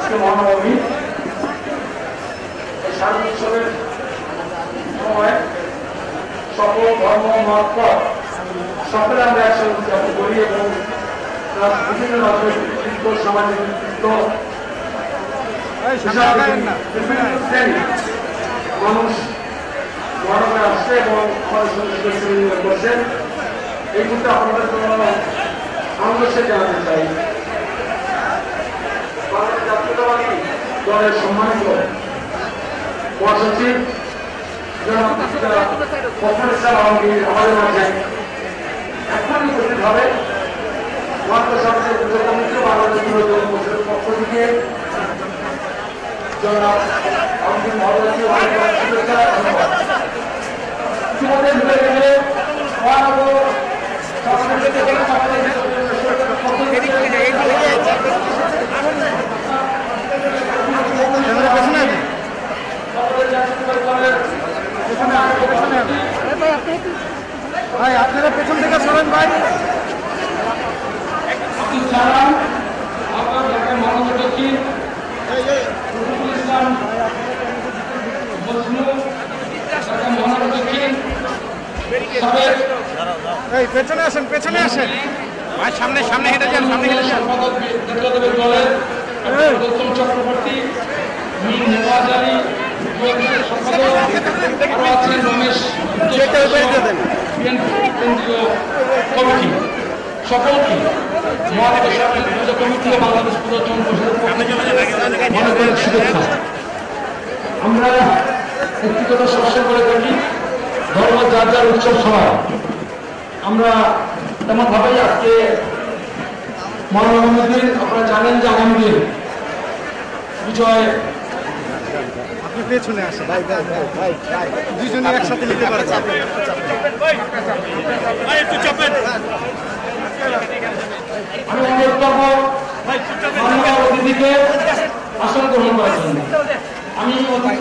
আজকে মহানবমী এই শারদ উৎসবের সময় সকল ধর্ম মত সকলে আমরা একসাথে উদযাপন করি এবং বিভিন্ন রাজনৈতিক সামাজিক মানুষ মহানগরে আসছে এবং আমাদের সঙ্গে করছেন। এই মুহূর্তে আপনাদের জন্য আনন্দের জানাতে চাই বাংলাদেশ জাতীয়তাবাদী দলের সম্মানিত মহাসচিব আমাদের মাঝে এখনই উপস্থিত হবে। বাংলাদেশ পক্ষ থেকে ভাই আপনারা পেছন থেকে সরেন ভাই। এই পেছনে আসেন, পেছনে আসেন ভাই, সামনে সামনে হেঁটে যান, সামনে হেঁটে যান। গৌতম চক্রবর্তী, মীর নেওয়াজ আলী, রমেশ কেন্দ্রীয় কমিটি সকলকে মহানগর কমিটি ও বাংলাদেশ পুরাতন পরিষদের শুভেচ্ছা। আমরা একটি কথা স্পষ্ট করে থাকি, ধর্ম যার যার উৎসব সভা। আমরা তেমন ভাবেই আজকে মহানবমীর দিন আপনারা জানেন যে আগামী দিন বিজয়। আপনি পেছনে আসেন ভাই, ভাই ভাই ভাই দুজনে একসাথে নিতে পারবেন। আমি অনুরোধ করবো অতিথিকে আসন গ্রহণ করার জন্য। আমি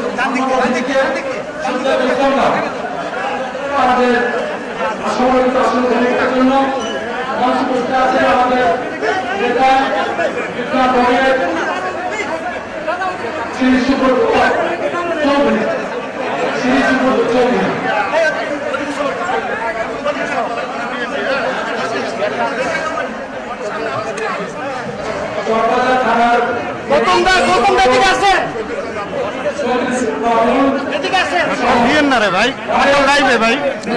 আমাদের সম্মানিত আসন গ্রহণ করার জন্য মঞ্চ উপস্থিত আছে আমাদের নেতা দলের শ্রী সুব্রত চৌধুরী, শ্রী সুব্রত চৌধুরী। দিয়েন না রে ভাই, লাইভে ভাই।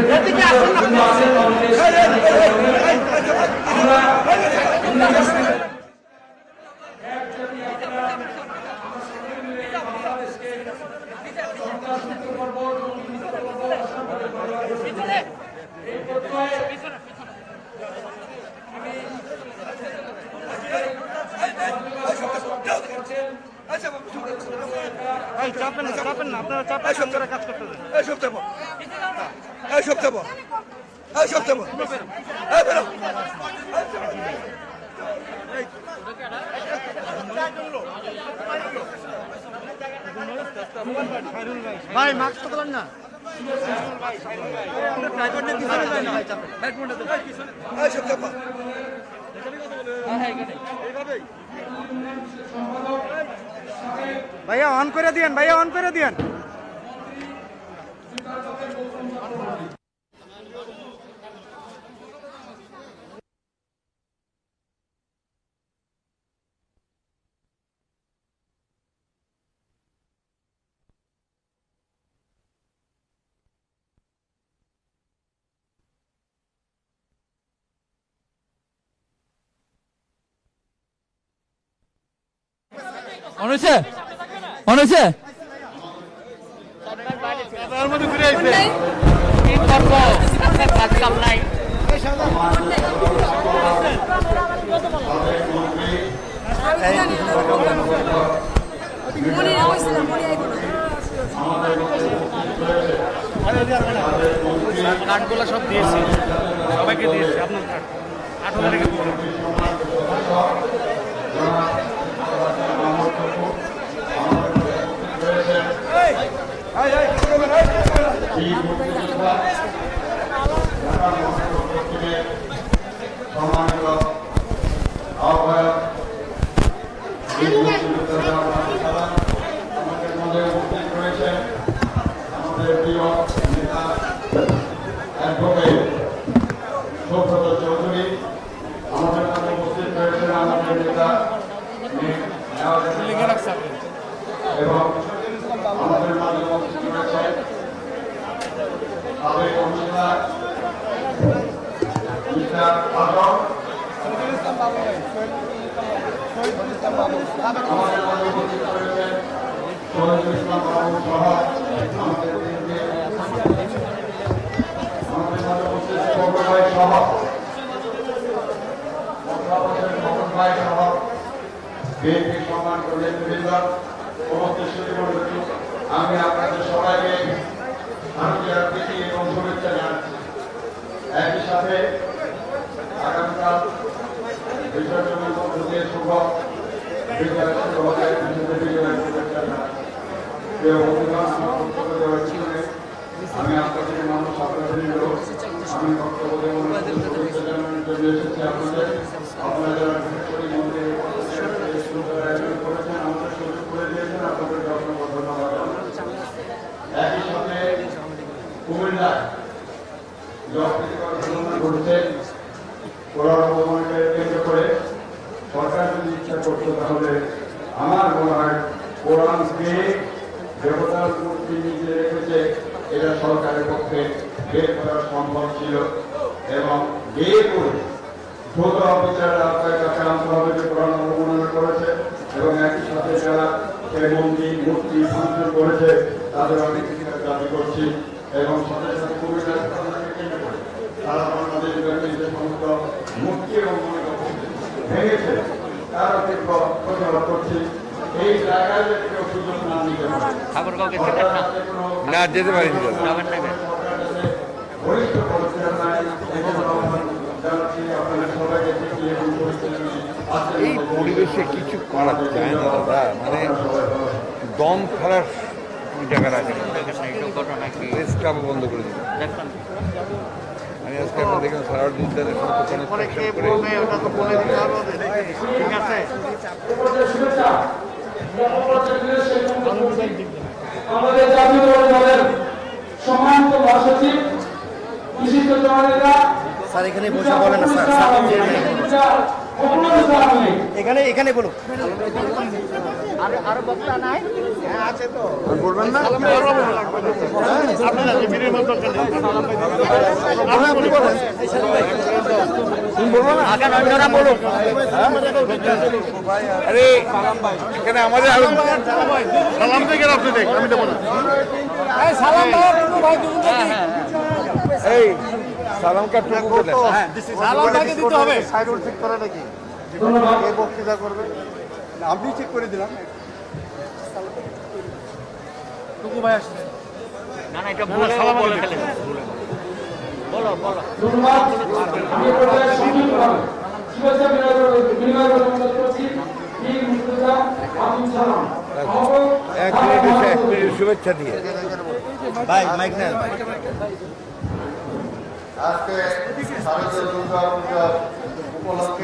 চাপেন না, চাপেন না, আপনারা চাপেন, আপনারা কাজ করতে দেন। এই সপ্তাহ এই সপ্তাহ এই সপ্তাহ ভাই মাস্ক তো দিলেন না। ভাইয়া অন করে দিয়েন, ভাইয়া অন করে দিয়েন। অনেছে অনেছে কাজ কাম নাই। কার্ডগুলো সব দিয়েছি, সবাইকে দিয়েছি। আপনার কার্ড 8 তারিখে সম্মানিত আহ্বায়ক নেতা এবং আমাদের মাঝে উপস্থিত রয়েছে সাবেক কমিশনার মিস্টার আজম, আমাদের মাঝে উপস্থিত রয়েছেন শহীদুল ইসলাম বাবু সহ আমাদের মাঝে উপস্থিত খবর ভাই সহ ভাই সহ বিএনপি সম্মান কর্মীবৃন্দ উপস্থিত আমি আপনাদের সবাইকে আন্তরিক প্রীতি এবং শুভেচ্ছা জানাচ্ছি। একই সাথে আগামীকাল বিসর্জনের মধ্য দিয়ে শুভ বিজয় শুভেচ্ছা জানাচ্ছি। আমি আপনাদের মানুষ আপনাদের আমি বক্তব্য শুভেচ্ছা জানানোর জন্য এসেছি। আপনাদের করেছেন, আমাদের সুযোগ করে দিয়েছেন, আপনাদের অসংখ্য ধন্যবাদ। একই সাথে কুমিল্লায় ঘটনা ঘটছে, কোরআন অবমানকে কেন্দ্র করে সরকার যদি ইচ্ছা করতো তাহলে আমার মনে হয় কোরআনকে দেবতার মূর্তি নিজে রেখেছে, এটা সরকারের পক্ষে বের করা সম্ভব ছিল এবং বের করে দ্রুত অফিসাররা আপনার কাছে আনতে হবে যে কোরআন অবমাননা করেছে এবং একই সাথে যারা সেই মন্দির মূর্তি ভাঙচুর করেছে তাদের অনেক দাবি করছি এবং সাথে সাথে কুমিল্লার কেন্দ্র করে সারা বাংলাদেশ ব্যাপী যে সমস্ত মূর্তি এবং ভেঙেছে তার তীব্র প্রতিবাদ করছি। এই জায়গায় যদি কেউ সুযোগ না নিতে না যেতে পারি বরিষ্ঠ পরিচয় নাই জানাচ্ছি আপনাদের সবাইকে এই পরিবেশে কিছু করা যায় না দাদা, মানে দম ফেলার জায়গা আছে, প্রেসক্লাব বন্ধ করে দিল। আমি আজকে আমরা দেখলাম সারাউদ্দিন উদ্যানের আমাদের জাতীয় দলের সম্মানিত মহাসচিব বিশিষ্ট জননেতা স্যার এখানে বসে বলেন না স্যার, এখানে এখানে বলুন। আরো বক্তা নাই? হ্যাঁ আছে তো, বলবেন না? আরে এখানে আমাদের সালাম থেকে আপনি দেখ, আমি দেবো না। এই সালাম কার্ড দিতে হবে। সাইডুল ঠিক করে নাকি এই বক্তৃতা করবে, আপনি ঠিক করে দিলাম। টুকু ভাই আসছে না না, এটা বলে বলে ফেলে বলো বলো। ধন্যবাদ। আমি আপনাদের সংক্ষিপ্তভাবে শুভেচ্ছা বিনিময় করছি। বীর মুক্তিযোদ্ধা আব্দুল সালাম এক মিনিট শুভেচ্ছা দিয়ে ভাই মাইক নেন। আজকে শারদীয় দুর্গা পূজা উপলক্ষে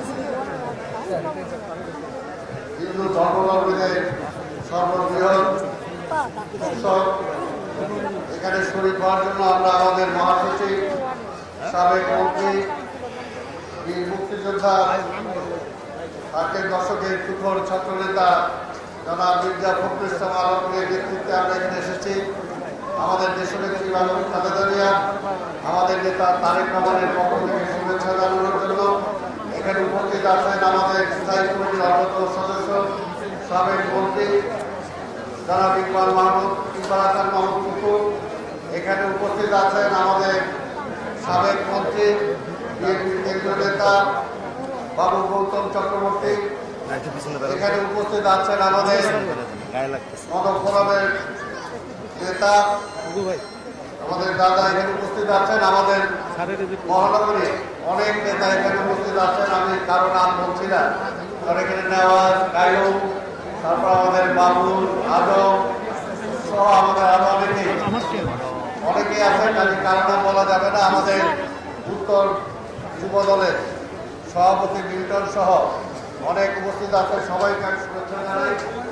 হিন্দু ধর্মাবলম্বীদের সর্ববৃহৎ উৎসব এখানে শরীর হওয়ার জন্য আমরা আমাদের মহাসচিব সাবেক মন্ত্রী বীর মুক্তিযোদ্ধা আজকের দশকের তুখর ছাত্রনেতা জনাব মির্জা ফখরুল ইসলাম আলমগীরের নেতৃত্বে আমরা এখানে এসেছি। আমাদের দেশনেত্রী বেগম খালেদা জিয়া, আমাদের নেতা তারেক রহমানের পক্ষ থেকে শুভেচ্ছা জানানোর জন্য এখানে উপস্থিত আছেন আমাদের স্থায়ী কমিটির অন্যতম সদস্য সাবেক মন্ত্রী জনাব ইকবাল হাসান মাহমুদ টুকু। এখানে উপস্থিত আছেন আমাদের সাবেক মন্ত্রী বিএনপির কেন্দ্রীয় নেতা বাবু গৌতম চক্রবর্তী। এখানে উপস্থিত আছেন আমাদের গণফোরামের নেতা আমাদের দাদা, এখানে উপস্থিত আছেন আমাদের মহানগরী অনেক নেতা এখানে উপস্থিত আছেন। আমি কারো নাম বলছি না, কারণ এখানে নেওয়াজ কায়ুম, তারপর আমাদের বাবুল আজম সহ আমাদের আরো অনেকেই আছেন, কারো নাম বলা যাবে না। আমাদের উত্তর যুব দলের সভাপতি মিল্টন সহ অনেক উপস্থিত আছেন। সবাইকে আমি শুভেচ্ছা জানাই।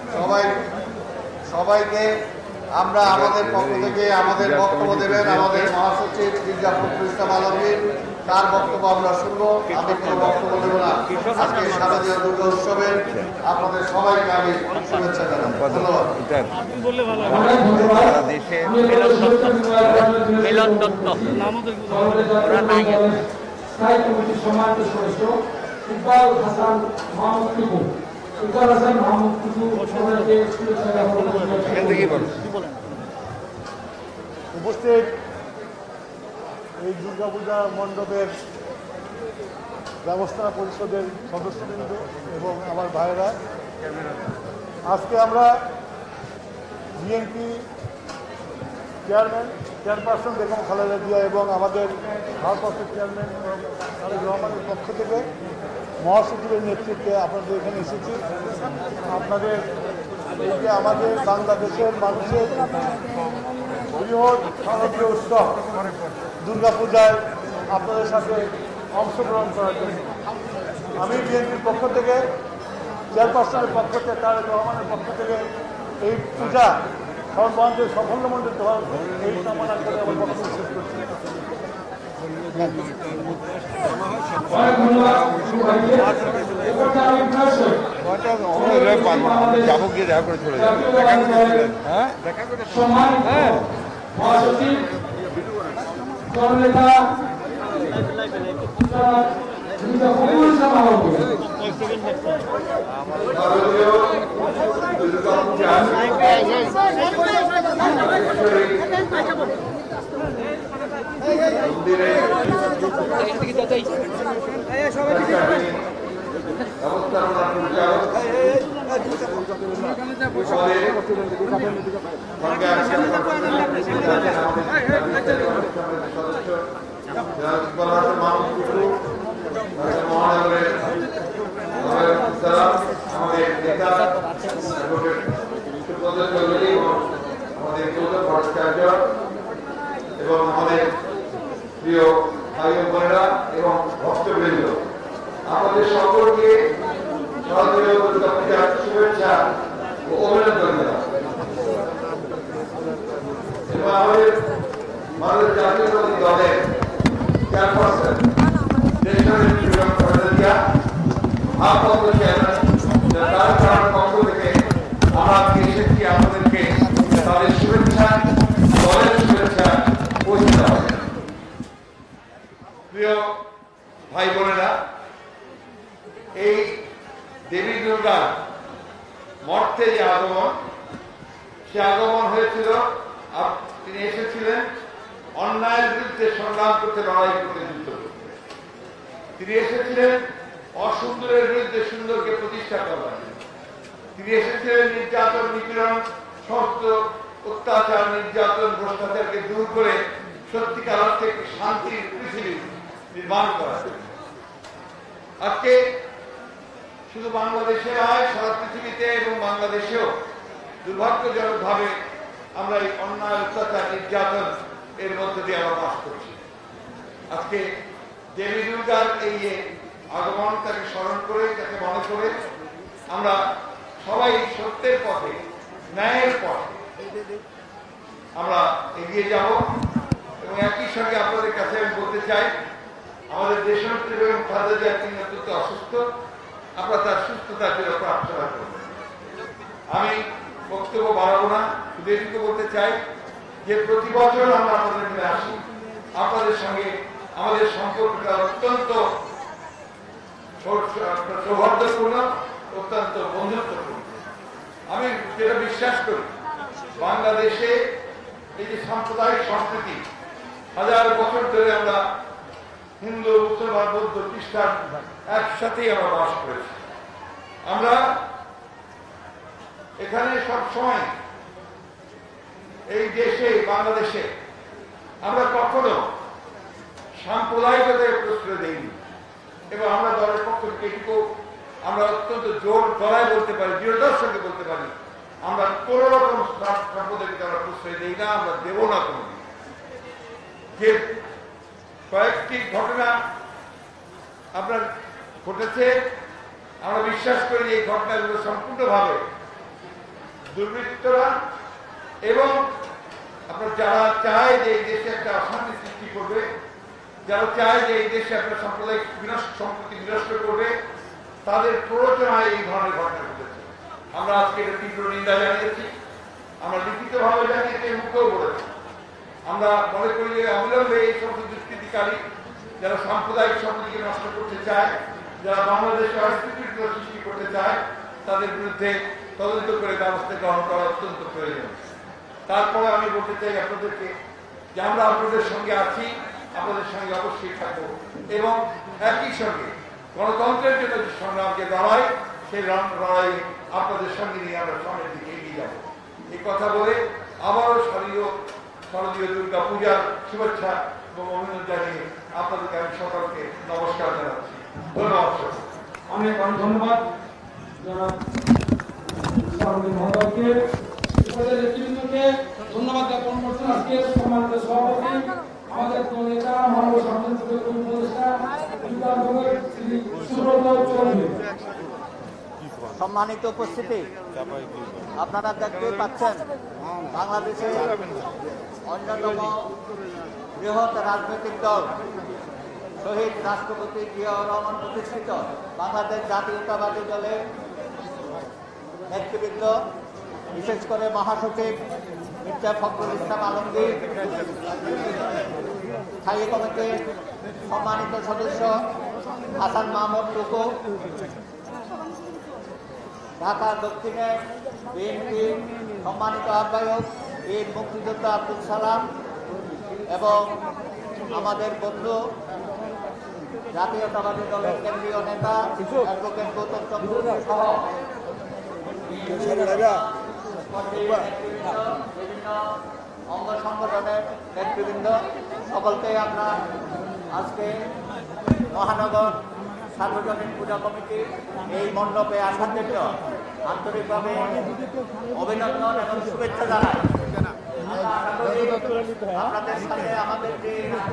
সবাইকে আমরা আমাদের পক্ষ থেকে আমাদের বক্তব্য দেবেন আমাদের মহাসচিব মির্জা ফখরুল ইসলাম আলমগীর। তার বক্তব্য আমরা শুনবো। আমি কোনো বক্তব্য দেব না। আজকে শারদীয় দুর্গা উৎসবের আপনাদের সবাইকে আমি শুভেচ্ছা জানাই। ধন্যবাদ। অনেক ধন্যবাদ। দেশে মিলন দত্ত ওরা নাই স্থায়ী কমিটির সম্মানিত সদস্য ইকবাল হাসান মাহমুদ টুকু। ইকবাল হাসান মাহমুদ টুকু সবাইকে শুভেচ্ছা জ্ঞাপন করছি। এখান থেকেই বলো। উপস্থিত এই দুর্গাপূজা মণ্ডপের ব্যবস্থাপনা পরিষদের সদস্যবৃন্দ এবং আমার ভাইয়েরা, আজকে আমরা বিএনপি চেয়ারপারসন বেগম খালেদা জিয়া এবং আমাদের ভারপ্রাপ্ত চেয়ারম্যান তারেক রহমানের পক্ষ থেকে মহাসচিবের নেতৃত্বে আপনাদের এখানে এসেছি। আপনাদের এই যে আমাদের বাংলাদেশের মানুষের বৃহৎ শারদীয় উৎসব দুর্গাপূজায় আপনাদের সাথে অংশগ্রহণ করার জন্য আমি বিএনপির পক্ষ থেকে, চেয়ারপারসনের পক্ষ থেকে, তারেক রহমানের পক্ষ থেকে এই পূজা সর্বাঙ্গে সাফল্যমণ্ডিত হওয়ার এই কামনা করে আমার বক্তব্য শেষ করছি। অনেক ধন্যবাদ টুকু ভাইকে। এরপর আমি প্রায়শই যাবো গিয়ে দেখা করে চলে যাবো। হ্যাঁ দেখা করে সম্মানিত মহাসচিব জননেতা মির্জা ফখরুল ইসলাম আলমগীর। শারদীয় দুর্গাপূজা মন্দিরে ব্যবস্থাপনা পরিচালক সঙ্গে আছেন সদস্য ইকবাল হাসান মাহমুদ টুকু, মহানগরের আমাদের নেতা সুব্রত চৌধুরী এবং আমাদের গৌতম ভট্টাচার্য এবং আমাদের প্রিয় ভাই বোনেরা এবং ভক্তবৃন্দ, আমাদের সকলকে শারদীয় দুর্গাপূজার শুভেচ্ছা ও অভিনন্দন জানাই। এবং আমাদের বাংলাদেশ জাতীয়তাবাদী দলের চেয়ারপারসন দেশনেত্রী বেগম খালেদা জিয়া, ভারপ্রাপ্ত চেয়ারম্যান তার পক্ষ থেকে আমরা এসেছি আপনাদেরকে তাদের শুভেচ্ছা, দলের শুভেচ্ছা পৌঁছে দেওয়া। প্রিয় ভাই বোনেরা, এই দেবী দুর্গার মর্তে যে আগমন, সে আগমন হয়েছিল, তিনি এসেছিলেন অন্যায়ের বিরুদ্ধে সংগ্রাম করতে, লড়াই করতে, যুদ্ধ করতে। তিনি এসেছিলেন অসুন্দরের বিরুদ্ধে সুন্দরকে প্রতিষ্ঠা করবার। তিনি এসেছিলেন নির্যাতন, নিপীড়ন, সমস্ত অত্যাচার, নির্যাতন, ভ্রষ্টাচারকে দূর করে সত্যিকার অর্থে একটি শান্তির পৃথিবী নির্মাণ করা। আজকে শুধু বাংলাদেশে নয়, সারা পৃথিবীতে এবং বাংলাদেশেও দুর্ভাগ্যজনকভাবে আমরা এই অন্যায়, অত্যাচার, নির্যাতন এর মধ্যে দিয়ে আমরা বাস করছি। আজকে দেবী দুর্গার এই আগমন, তাকে স্মরণ করে, তাকে মনে করে আমরা সবাই সত্যের পথে, ন্যায়ের পথে আমরা এগিয়ে যাব। এবং একই সঙ্গে আপনাদের কাছে আমি বলতে চাই, আমাদের দেশনেত্রী বেগম খালেদা জিয়া তিনি অত্যন্ত অসুস্থ, আমরা তার সুস্থতার জন্য প্রার্থনা করব। আমি বক্তব্য বাড়াবো না, শুধু এটুকু বলতে চাই যে প্রতি বছর আমরা আপনাদের মিলে আসি, আপনাদের সঙ্গে আমাদের সম্পর্কটা অত্যন্ত সৌহার্দ্যপূর্ণ, অত্যন্ত বন্ধুত্বপূর্ণ। আমি যেটা বিশ্বাস করি, বাংলাদেশে এই যে সাম্প্রদায়িক সংস্কৃতি, হাজার বছর ধরে আমরা হিন্দু, মুসলমান, বৌদ্ধ, খ্রিস্টান একসাথেই আমরা বাস করেছি। আমরা এখানে সব সময় এই দেশে, বাংলাদেশে আমরা কখনো সাম্প্রদায়িকতায় প্রশ্রয় দেইনি। এবং আমরা দলের পক্ষ থেকে এটুকু আমরা অত্যন্ত জোর গলায় বলতে পারি, দৃঢ়তার সঙ্গে বলতে পারি, আমরা কোন রকম সাম্প্রদায়িকতা আমরা প্রশ্রয় দিই না, আমরা দেব না। কোনদিন যে কয়েকটি ঘটনা আপনার ঘটেছে, আমরা বিশ্বাস করি এই ঘটনাগুলো সম্পূর্ণভাবে দুর্বৃত্তরা এবং আপনার যারা চায় যে এই দেশে একটা অশান্তি সৃষ্টি করবে, যারা চায় যে এই দেশে একটা সাম্প্রদায়িক সম্প্রীতি বিনষ্ট করবে, তাদের প্ররোচনায় এই ধরনের ঘটনা ঘটেছে। আমরা আজকে এটা তীব্র নিন্দা জানিয়েছি, আমরা লিখিতভাবে জানিয়েছি, মুখেও বলেছি। আমরা মনে করি যে অবিলম্বে এই সমস্ত দুষ্কৃতিকারী যারা সাম্প্রদায়িক সম্প্রীতিকে নষ্ট করতে চায়, যারা বাংলাদেশে অস্থিতিশীলতা সৃষ্টি করতে চায়, তাদের বিরুদ্ধে তদন্ত করে ব্যবস্থা গ্রহণ করা অত্যন্ত প্রয়োজন। তারপরে আমি বলতে চাই আপনাদেরকে যে আমরা আপনাদের সঙ্গে আছি, আপনাদের সঙ্গে অবশ্যই থাকবো, এবং একই সঙ্গে গণতন্ত্রের জন্য যে সংগ্রামকে দাঁড়াই, সেই লড়াইয়ে আপনাদের সঙ্গে নিয়ে আমরা সামনের দিকে এগিয়ে যাব। এই কথা বলে আবারও শারদীয় দুর্গা পূজার শুভেচ্ছা এবং অভিনন্দন জানিয়ে আপনাদেরকে আমি সকলকে নমস্কার জানাচ্ছি। ধন্যবাদ। অনেক অনেক ধন্যবাদ যারা মহোদয়কে, উপজেলা নেতৃবৃন্দকে ধন্যবাদ জ্ঞাপন করছেন। আজকে সম্মানিত সভাপতি আমাদের নেতা মাননীয় সাংসদ উপদেষ্টা শ্রী সুব্রত চৌধুরী। সম্মানিত উপস্থিতি, আপনারা দেখতে পাচ্ছেন বাংলাদেশের অন্যতম বৃহৎ রাজনৈতিক দল শহীদ রাষ্ট্রপতি জিয়াউর রহমান প্রতিষ্ঠিত বাংলাদেশ জাতীয়তাবাদী দলের নেতৃবৃন্দ, বিশেষ করে মহাসচিব মির্জা ফখরুল ইসলাম আলমগীর, স্থায়ী কমিটির সম্মানিত সদস্য হাসান মাহমুদ টুকু, ঢাকা দক্ষিণে বিএনপি সম্মানিত আহ্বায়ক বীর মুক্তিযোদ্ধা আব্দুল সালাম এবং আমাদের বন্ধু জাতীয়তাবাদী দলের কেন্দ্রীয় নেতা অ্যাডভোকেট গৌতম চন্দ্র সহ বিভিন্ন অঙ্গ সংগঠনের নেতৃবৃন্দ, সকলকে আমরা আজকে মহানগর সার্বজনীন পূজা কমিটি এই মণ্ডপে আসার জন্য আন্তরিকভাবে অভিনন্দন এবং শুভেচ্ছা জানাই। আপনাদের সাথে আমাদের যে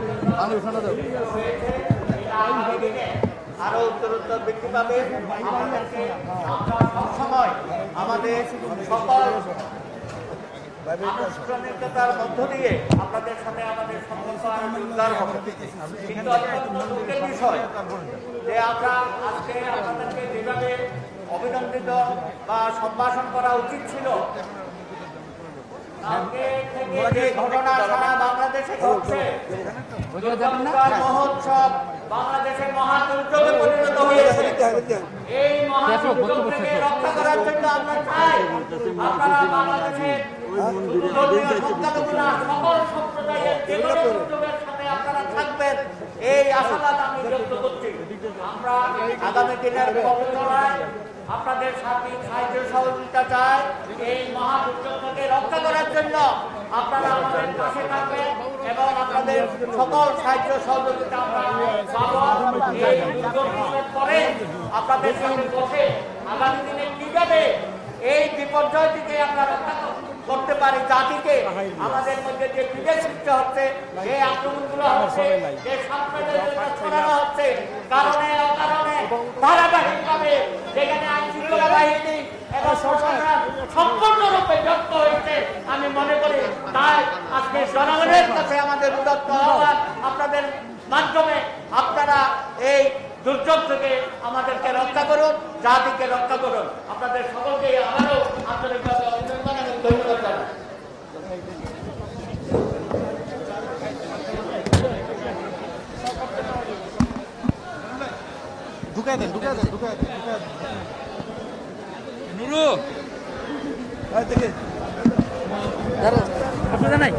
আরো উত্তরোত্তর বৃদ্ধি পাবে। আমাদেরকে আমরা সবসময় আমাদের সকল আনুষ্ঠানিকতার মধ্য দিয়ে আপনাদের সাথে আমাদের সম্পর্ক আরো জোরদার হবে। কিন্তু অত্যন্ত দুঃখের বিষয় যে আমরা আজকে আপনাদেরকে যেভাবে অভিনন্দিত বা সম্ভাষণ করা উচিত ছিল, আজকে থেকে যে ঘটনা সারা বাংলাদেশে ঘটছে, মহোৎসব বাংলাদেশের মহাদুর্যোগে পরিণত হয়েছে। এই মহাদুর্যোগ থেকে রক্ষা করার জন্য আমরা চাই আপনারা বাংলাদেশের সকল সম্প্রদায়ের যে কোনো দুর্যোগের সাথে আপনারা থাকবেন, এই আশাবাদ আমি ব্যক্ত করছি। আমরা আগামী দিনের পথচলায় আপনাদের সার্বিক সাহায্য সহযোগিতা চাই। এই মহাদুর্যোগ থেকে রক্ষা করার জন্য আপনারা আমাদের পাশে থাকবেন এবং আপনাদের সকল সাহায্য সহযোগিতা আমরা পাবো। এই দুর্যোগের পরে আপনাদের সাথে বসে আগামী দিনে কিভাবে এই বিপর্যয় থেকে আমরা রক্ষা করতে পারি, জাতিকে আমাদের মধ্যে যে বিভেদ সৃষ্টি হচ্ছে, যে আক্রমণগুলো হচ্ছে, যে সাম্প্রদায়িকতা ছড়ানো হচ্ছে কারণে অকারণে ধারাবাহিকভাবে, যেখানে আইন শৃঙ্খলা বাহিনী এবং প্রশাসন সম্পূর্ণরূপে ব্যর্থ হয়েছে আমি মনে করি। তাই আজকে জনগণের কাছে আমাদের উদাত্ত আহ্বান, আপনাদের মাধ্যমে আপনারা এই দুর্যোগ থেকে আমাদেরকে রক্ষা করুন, জাতিকে রক্ষা করুন। আপনাদের সকলকে আবারও আন্তরিকভাবে অভিনন্দন এবং ধন্যবাদ জানাই। ঢুকাই দেন নুরু দেখে অসুবিধা নাই।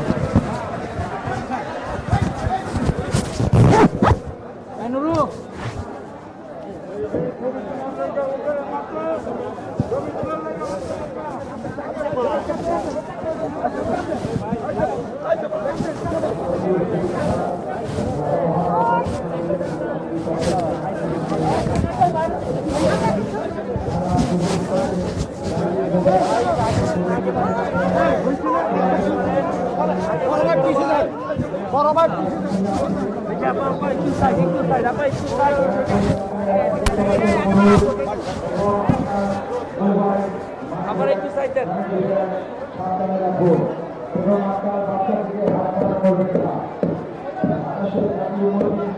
নুরু আবার একটু সাইড দেন। এবং আপনার বাচ্চাদেরকে হাত করবেন না।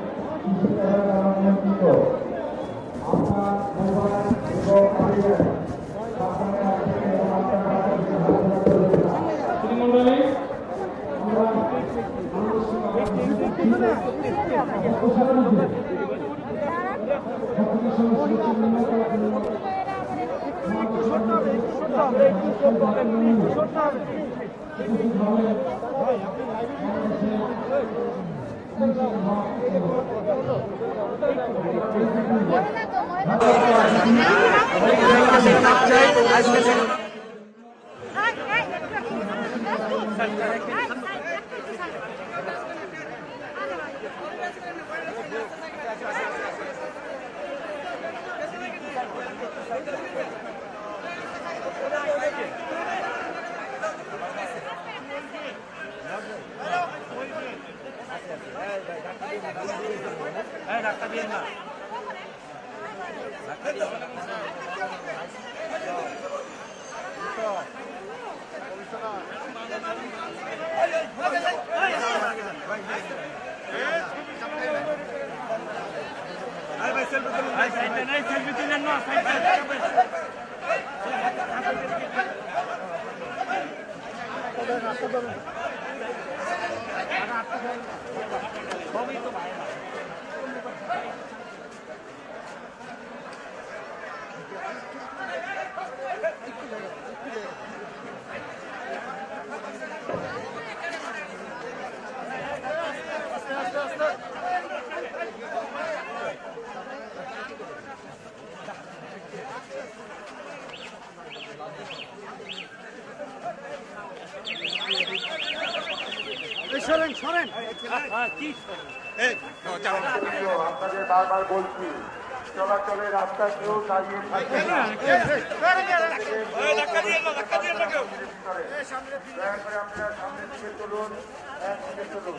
আপনাদের বারবার বলছি চলাচলের রাস্তা কেউ দাঁড়িয়ে দয়া করে আপনারা সামনের দিকে চলুন, একদিকে চলুন।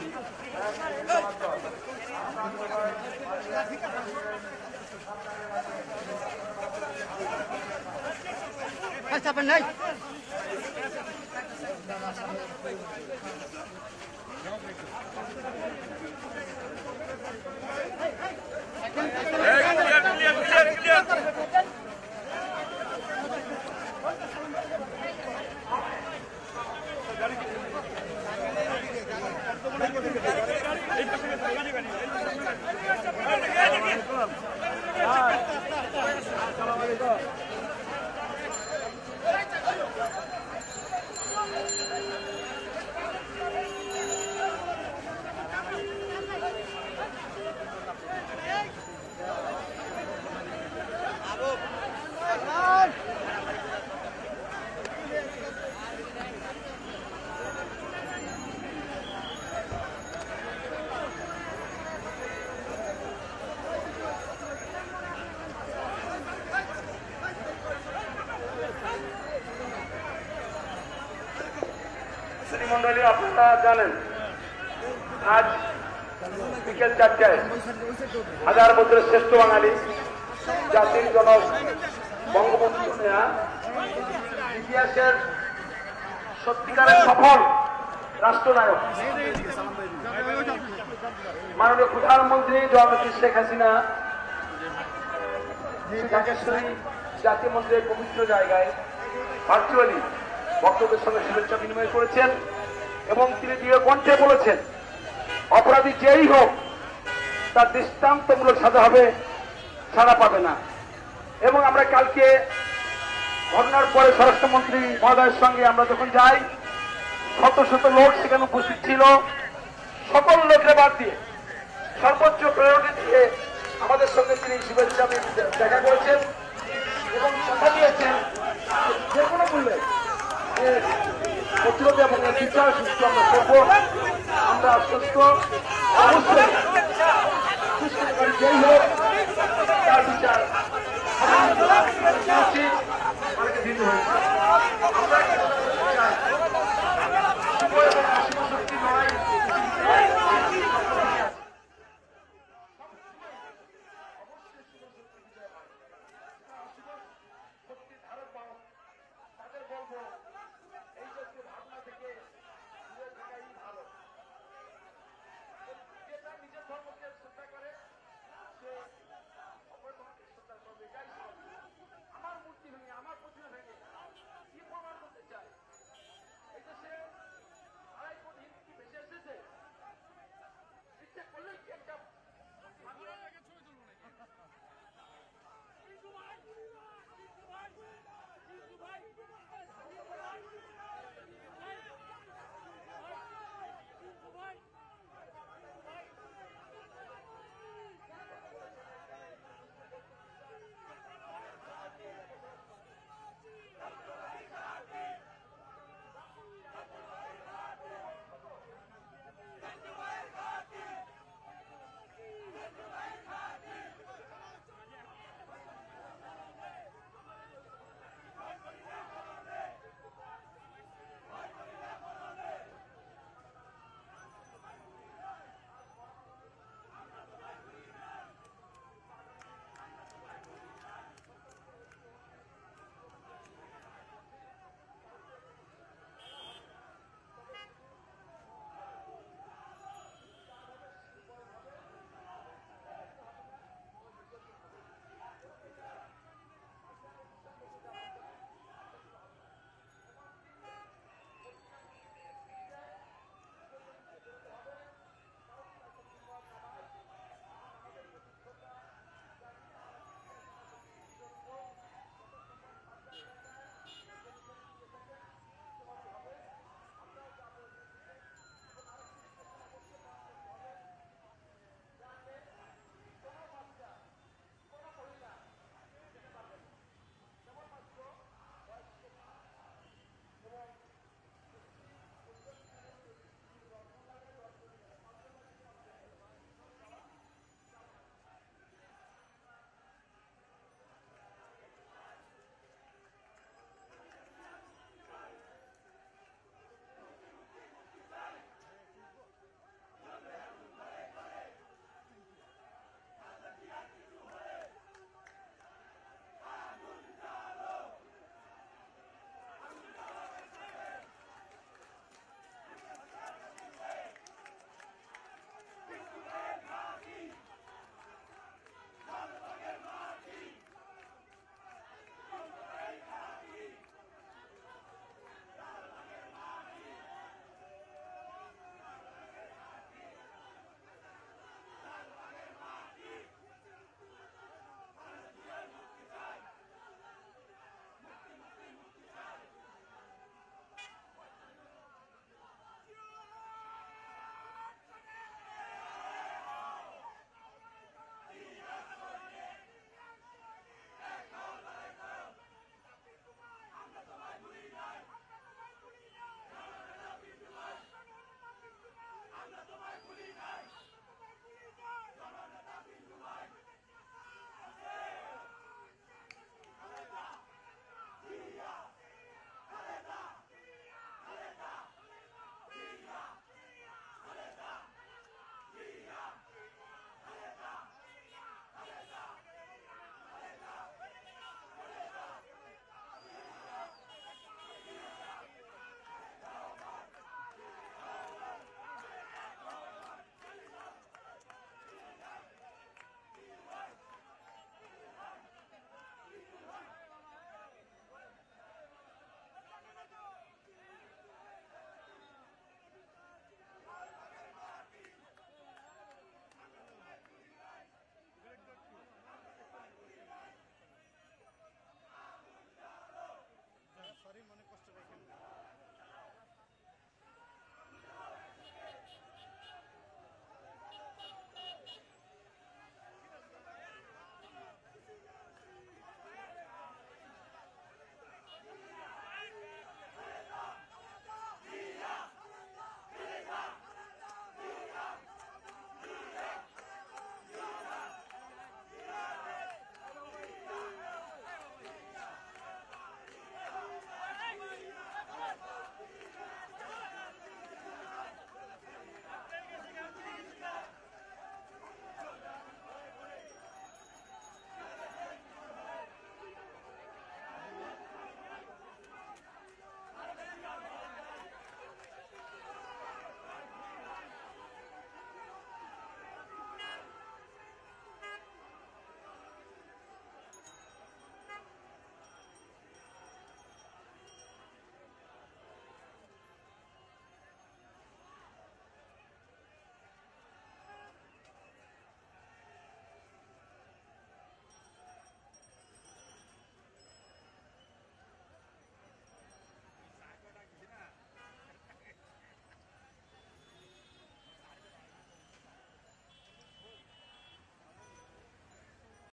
মন্ডলী, আপনারা জানেন আজ বিকেল 4টায় হাজার বছরের শ্রেষ্ঠ বাঙালি জাতির জনক বঙ্গবন্ধু নেয়া ইতিহাসের সত্যিকারের সফল রাষ্ট্রনায়ক মাননীয় প্রধানমন্ত্রী জননেত্রী শেখ হাসিনা ঢাকেশ্বরী জাতীয় মন্দিরের পবিত্র জায়গায় ভার্চুয়ালি বক্তব্যের সঙ্গে শুভেচ্ছা বিনিময় করেছেন এবং তিনি দৃঢ় কণ্ঠে বলেছেন অপরাধী যেই হোক তার দৃষ্টান্তমূলক সাজা হবে, ছাড়া পাবে না। এবং আমরা কালকে ঘটনার পরে স্বরাষ্ট্রমন্ত্রী মহোদয়ের সঙ্গে আমরা যখন যাই, শত শত লোক সেখানে উপস্থিত ছিল। সকল লোকের বাদ দিয়ে সর্বোচ্চ প্রায়োরিটি দিয়ে আমাদের সঙ্গে তিনি শুভেচ্ছা দেখা করেছেন এবং কথা দিয়েছেন যে কোনো মূল্যে প্রতিরোধ এবং বিচার সুস্থ আমরা করবো। আমরা আশ্বস্ত অবশ্যই যেই হোক তার বিচার অনেক ভিন্ন হয়েছে। আমরা